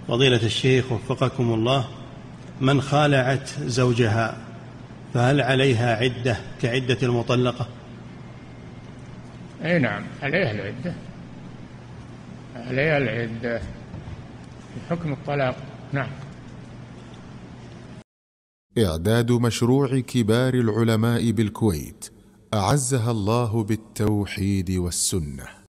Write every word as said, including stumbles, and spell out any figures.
فضيلة الشيخ وفقكم الله، من خالعت زوجها فهل عليها عدة كعدة المطلقة؟ أي نعم، عليها العدة، عليها العدة في حكم الطلاق. نعم. إعداد مشروع كبار العلماء بالكويت أعزها الله بالتوحيد والسنة.